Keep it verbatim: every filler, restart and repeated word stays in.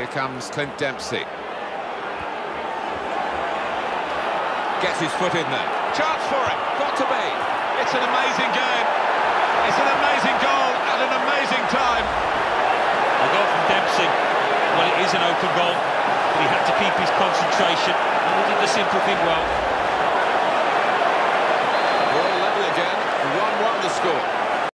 Here comes Clint Dempsey. Gets his foot in there. Chance for it. Got to be. It's an amazing game. It's an amazing goal at an amazing time. A goal from Dempsey. Well, it is an open goal, but he had to keep his concentration, and he did the simple thing well.